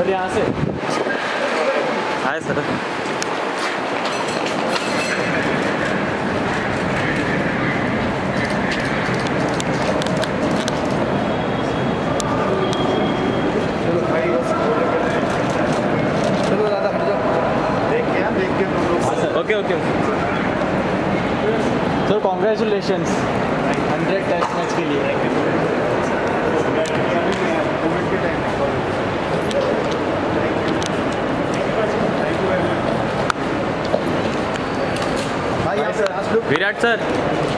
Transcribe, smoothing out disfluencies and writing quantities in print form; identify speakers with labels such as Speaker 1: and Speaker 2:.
Speaker 1: Sir यहाँ से
Speaker 2: hi sir.
Speaker 1: चलो दादा हट जाओ। देख के
Speaker 2: okay okay
Speaker 1: sir congratulations 100 test match के लिए।
Speaker 2: विराट सर।